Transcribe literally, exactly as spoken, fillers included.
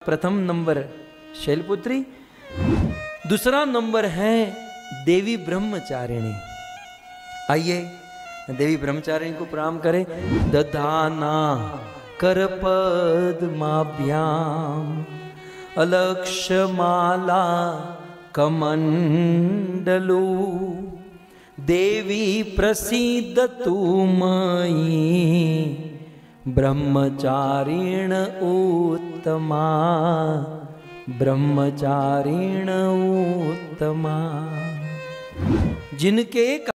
प्रथम नंबर शैलपुत्री, दूसरा नंबर है देवी ब्रह्मचारिणी। आइए देवी ब्रह्मचारिणी को प्रणाम करें। दधाना कर पद्माभ्याम अलक्षमाला कमंडलू देवी प्रसीदतु मयि ब्रह्मचारिण उत्तमा ब्रह्मचारिण उत्तमा। जिनके